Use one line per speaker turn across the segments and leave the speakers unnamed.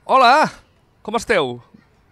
Hola, com esteu?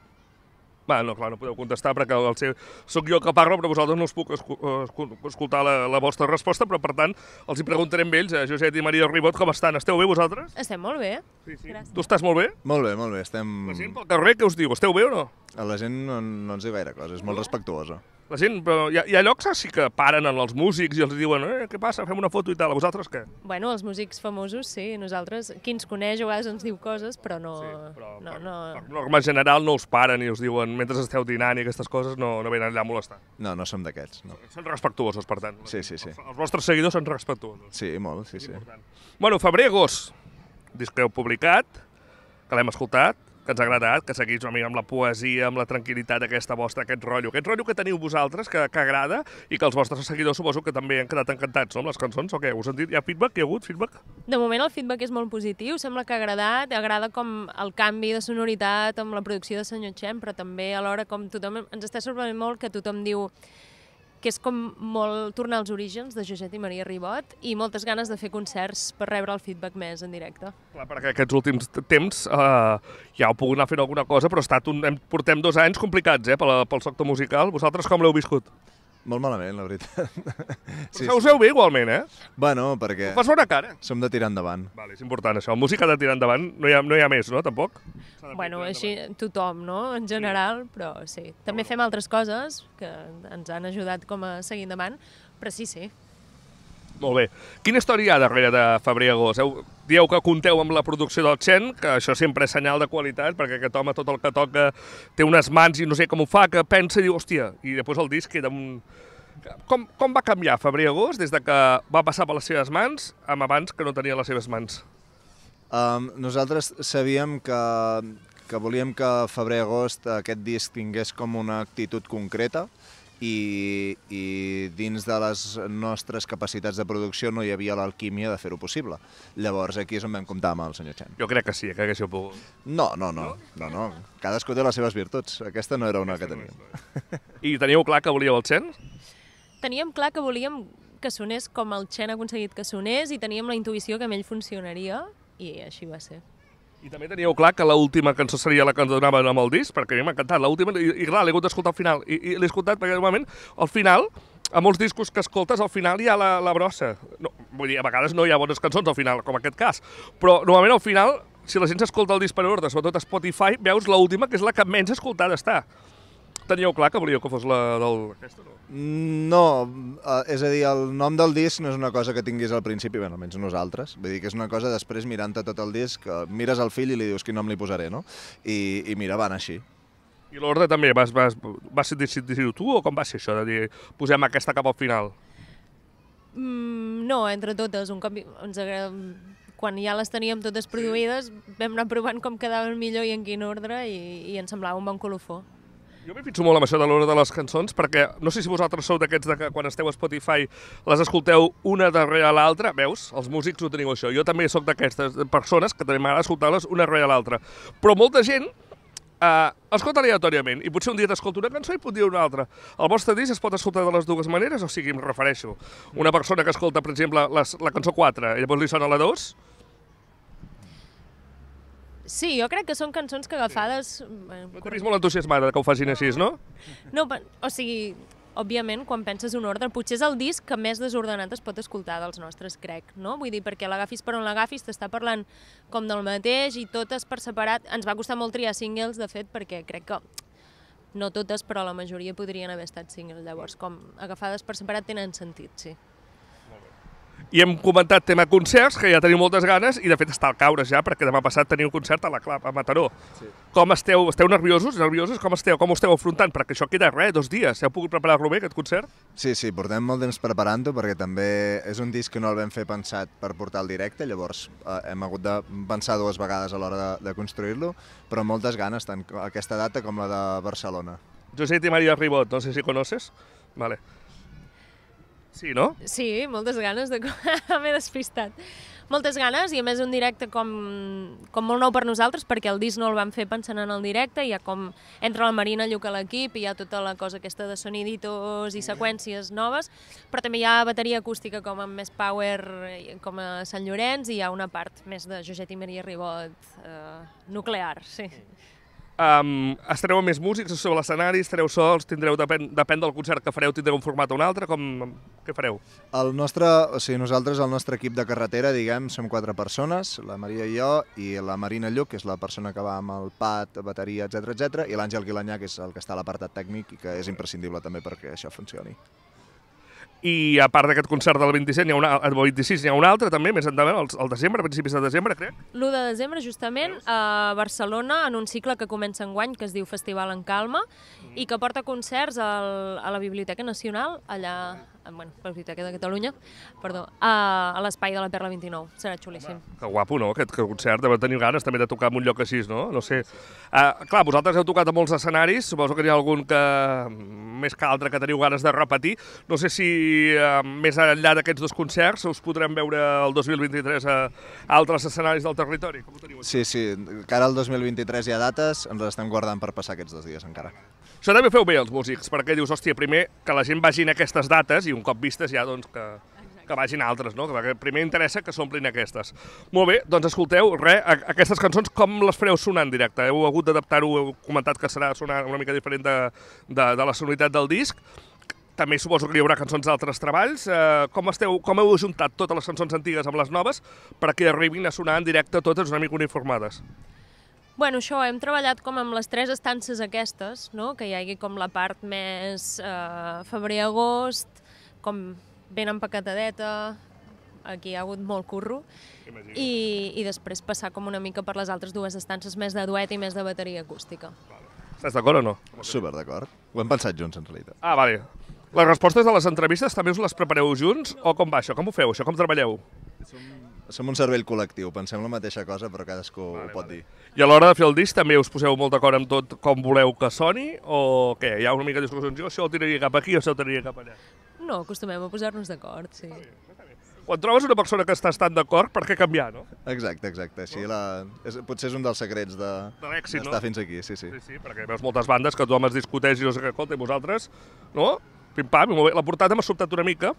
Va, no, clar, no podeu contestar perquè soc jo que parlo, però vosaltres no us puc escoltar la vostra resposta, però per tant els hi preguntarem a ells, a Josep i Maria Ribot, com estan? Esteu bé vosaltres?
Estem molt bé.
Sí, sí.
Gràcies.
Tu estàs molt bé?
Molt bé, estem...
La gent pel carrer, què us diu? Esteu bé o no?
A la gent no ens diu gaire cosa, és molt respectuosa.
La gent, però hi ha llocs sí que paren en els músics i els diuen què passa, fem una foto i tal, a vosaltres què?
Bueno, els músics famosos, sí, nosaltres, qui ens coneix a vegades ens diu coses, però no...
Sí, però
no.
per norma general no us paren i us diuen, mentre esteu dinant i aquestes coses, no venen allà a molestar.
No som d'aquests, no.
Són respectuosos, per tant.
Sí.
Els vostres seguidors són respectuosos.
Sí, molt, sí.
Bueno, Febrer-Agost, disc que heu publicat, que l'hem escoltat, que ens ha agradat, que seguís una mica amb la poesia, amb la tranquil·litat aquesta vostra, aquest rotllo que teniu vosaltres, que agrada, i que els vostres seguidors suposo que també han quedat encantats, no?, amb les cançons, o què? Us han dit, hi ha feedback? Hi ha hagut feedback?
De moment el feedback és molt positiu, sembla que ha agradat, agrada com el canvi de sonoritat amb la producció de Senyor Chen, però també alhora com tothom, ens està sorprenent molt que tothom diu que és com molt tornar als orígens de Josep i Maria Ribot i moltes ganes de fer concerts per rebre el feedback més en directe.
Clar, perquè aquests últims temps ja heu pogut anar fent alguna cosa, però portem 2 anys complicats pel sector musical. Vosaltres com l'heu viscut?
Molt malament, la veritat.
Però us veu bé igualment, eh?
Bueno, perquè...
Fas bona cara.
Som de tirar endavant.
Vale, és important això. Música de tirar endavant, no hi ha més, no? Tampoc?
Bueno, així tothom, no?, en general, però sí. També fem altres coses que ens han ajudat com a seguir endavant, però sí.
Molt bé. Quina història hi ha darrere de Febrer-Agost? Dieu que compteu amb la producció del Chen, que això sempre és senyal de qualitat, perquè aquest home tot el que toca té unes mans i no sé com ho fa, que pensa i diu, hòstia, i després el disc queda un... Com va canviar Febrer-Agost des de que va passar per les seves mans amb abans que no tenia les seves mans?
Nosaltres sabíem que volíem que Febrer-Agost aquest disc tingués com una actitud concreta, i dins de les nostres capacitats de producció no hi havia l'alquímia de fer-ho possible. Llavors aquí és on vam comptar amb el senyor Chen.
Jo crec que sí, que haguéssiu pogut.
No. Cadascú té les seves virtuts. Aquesta no era una que teníem.
I teníeu clar que volíeu el Chen?
Teníem clar que volíem que sonés com el Chen ha aconseguit que sonés i teníem la intuïció que amb ell funcionaria i així va ser.
I també teníeu clar que l'última cançó seria la que ens donaven amb el disc, perquè a mi m'ha encantat l'última, i clar, l'he hagut d'escoltar al final, i l'he escoltat perquè normalment al final, a molts discos que escoltes, al final hi ha la brossa. No, vull dir, a vegades no hi ha bones cançons al final, com aquest cas, però normalment al final, si la gent s'escolta el disc per ordre, sobretot a Spotify, veus l'última, que és la que menys escoltada està. Teníeu clar que volíeu que fos la d'aquesta, no?
No, és a dir, el nom del disc no és una cosa que tinguis al principi, bé, almenys nosaltres, vull dir que és una cosa després mirant-te tot el disc, mires al fill i li dius quin nom li posaré, no? I mira, va anar així.
I l'ordre també, vas decidir-ho tu o com va ser això de dir posem aquesta cap al final?
No, entre totes, un cop ens agrada... Quan ja les teníem totes produïdes, vam anar provant com quedaven millor i en quin ordre i ens semblava un bon colofó.
Jo m'hi fixo molt amb això de l'ordre de les cançons, perquè no sé si vosaltres sou d'aquests que quan esteu a Spotify les escolteu una darrere l'altra, veus? Els músics no teniu això. Jo també sóc d'aquestes persones que també m'agrada escoltar-les una darrere l'altra. Però molta gent escolta aleatòriament, i potser un dia t'escolta una cançó i pot dir una altra. El vostre disc es pot escoltar de les dues maneres, o sigui, em refereixo. Una persona que escolta, per exemple, la cançó 4 i llavors li sona la 2...
Sí, jo crec que són cançons que agafades...
No t'he vist molt entusiasmada que ho facin així, no?
No, o sigui, òbviament, quan penses un ordre, potser és el disc que més desordenat es pot escoltar dels nostres, crec, no? Vull dir, perquè l'agafis per on l'agafis, t'està parlant com del mateix i totes per separat. Ens va costar molt triar singles, de fet, perquè crec que no totes, però la majoria podrien haver estat singles. Llavors, com agafades per separat tenen sentit, sí.
I hem comentat tema concerts, que ja teniu moltes ganes, i de fet està al caure ja, perquè demà passat teniu un concert a la Clap, a Mataró. Sí. Com esteu? Esteu nerviosos? Com ho esteu afrontant? Perquè això queda 2 dies. Heu pogut preparar-lo bé, aquest concert?
Sí, portem molt temps preparant-ho, perquè també és un disc que no el vam fer pensat per portar al directe, llavors hem hagut de pensar 2 vegades a l'hora de construir-lo, però amb moltes ganes, tant aquesta data com la de Barcelona.
Josep i Maria Ribot, no sé si conoces? Vale. Sí, no?
Sí, moltes ganes de... M'he despistat. moltes ganes, i a més un directe com molt nou per nosaltres, perquè el disc no el vam fer pensant en el directe, hi ha com entra la Marina Lluc a l'equip, i hi ha tota la cosa aquesta de soniditos i seqüències noves, però també hi ha bateria acústica com amb més power, com a Sant Llorenç, i hi ha una part més de Joset i Maria Ribot nuclear, sí.
Estareu amb més músics sobre l'escenari, estareu sols, depèn del concert que fareu, tindreu un format o un altre, què fareu? Nosaltres, el nostre equip de carretera, diguem, som 4 persones, la Maria i jo, i la Marina Lluc, que és la persona que va amb el pad, bateria, etc, i l'Àngel Guilanyà, que és el que està a l'apartat tècnic i que és imprescindible també perquè això funcioni. I a part d'aquest concert del 26 n'hi ha un altre també, més endavant, al desembre, a principis de desembre, crec?
L'1 de desembre, justament, a Barcelona, en un cicle que comença enguany, que es diu Festival en Calma, i que porta concerts a la Biblioteca Nacional, allà, bueno, la Biblioteca de Catalunya, perdó, a l'espai de la Perla 29. Serà xulíssim.
Que guapo, no?, aquest concert. Deveu tenir ganes també de tocar en un lloc així, no? No sé. Clar, vosaltres heu tocat a molts escenaris, suposo que n'hi ha algun que més que altre que teniu ganes de repetir. No sé si més enllà d'aquests 2 concerts us podrem veure el 2023 a altres escenaris del territori. Com ho teniu? Sí, cara al 2023 hi ha dates, ens les estem guardant per passar aquests 2 dies encara. Això també feu bé els músics, perquè dius, hòstia, primer que la gent vagin a aquestes dates i un cop vistes ja doncs que vagin a altres, no? Perquè primer interessa que s'omplin aquestes. Molt bé, doncs escolteu, aquestes cançons com les fareu sonar en directe? Heu hagut d'adaptar-ho, heu comentat que serà sonar una mica diferent de la sonoritat del disc. També suposo que hi haurà cançons d'altres treballs. Com heu ajuntat totes les cançons antigues amb les noves perquè arribin a sonar en directe totes una mica uniformades?
Bueno, això, hem treballat com amb les 3 estances aquestes, no? Que hi hagi com la part més febrer-agost, com ben empacatadeta, aquí hi ha hagut molt curro, i després passar com una mica per les altres 2 estances més de duet i més de bateria acústica.
Estàs d'acord o no?
Super d'acord. Ho hem pensat junts, en realitat.
Ah, vale. Les respostes de les entrevistes també us les prepareu junts o com va això? Com ho feu, això? Com treballeu?
Som un cervell col·lectiu, pensem la mateixa cosa, però cadascú ho pot dir.
I a l'hora de fer el disc també us poseu molt d'acord amb tot com voleu que soni o què? Hi ha una mica de discussions, jo això ho tiraria cap aquí o això ho tiraria cap allà?
No, acostumem a posar-nos d'acord, sí.
Quan trobes una persona que està estant d'acord, per què canviar, no?
Exacte. Així potser és un dels secrets d'estar fins aquí, sí.
Sí, perquè veus moltes bandes que tothom es discuteix i no sé què, escolta, i vosaltres, no? Pim-pam, i molt bé. La portada m'ha sobtat una mica.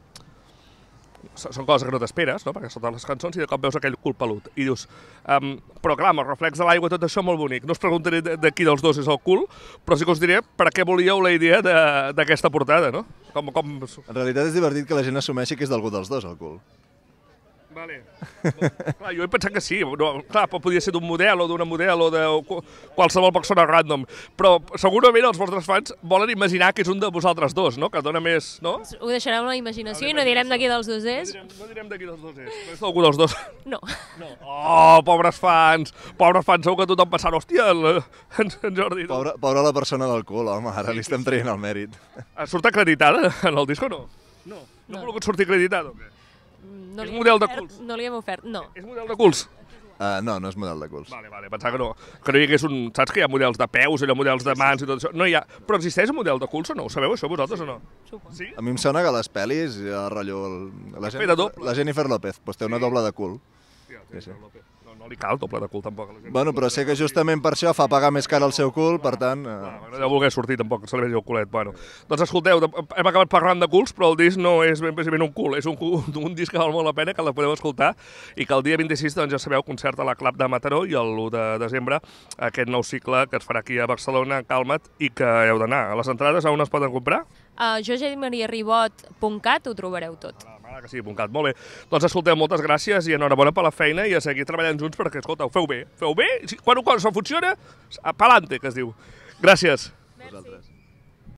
Són coses que no t'esperes, no? Perquè són les cançons i de cop veus aquell cul pelut. I dius, però clar, amb el reflex de l'aigua tot això molt bonic. No us preguntaré de qui dels 2 és el cul, però sí que us diré per què volíeu la idea d'aquesta portada, no? En
realitat és divertit que la gent assumeixi que és d'algú dels 2 el cul.
Vale. Clar, jo he pensat que sí. No, clar, podria ser d'un model o d'una model o de qualsevol persona random. Però segurament els vostres fans volen imaginar que és un de vosaltres 2, no? Que dona més, no?
Ho deixarem a la imaginació i no direm de qui dels 2 és.
No direm de qui dels 2 és. No és d'algú dels 2.
No.
Oh, pobres fans. Pobres fans, segur que tothom pensant, hòstia, en Jordi.
Pobra la persona del cul, home, ara li estem traient el mèrit.
Surt acreditada en el disc o no? No. No ha volgut sortir acreditada o què? És model de culs?
No li hem ofert, no.
És model de culs?
No és model de culs.
Vale, pensava que no. Que no hi hagués un... Saps que hi ha models de peus, hi ha models de mans i tot això? No hi ha... Però existeix un model de culs o no? Ho sabeu això vosaltres o no?
Sí?
A mi em sona que a les pel·lis hi ha rotllo... La Jennifer López, doncs té una doble de cul. Sí.
No li cal doble de cul, tampoc.
Bueno, però sé que justament per això fa pagar més car el seu cul, per tant...
No deu voler sortir, tampoc, se li vegi el culet. Bueno, doncs escolteu, hem acabat parlant de culs, però el disc no és ben un cul, és un disc que val molt la pena, que la podeu escoltar, i que el dia 26, doncs ja sabeu, concert a la Clap de Mataró, i l'1 de desembre, aquest nou cicle que es farà aquí a Barcelona, Calma't, i que heu d'anar. Les entrades a on es poden comprar?
A josetmariaribot.cat ho trobareu tot.
Que sí, .cat, molt bé. Doncs escolteu, moltes gràcies i enhorabona per la feina i a seguir treballant junts perquè, escolta, ho feu bé. Quan una cosa funciona, pa'lante, que es diu. Gràcies.
Merci.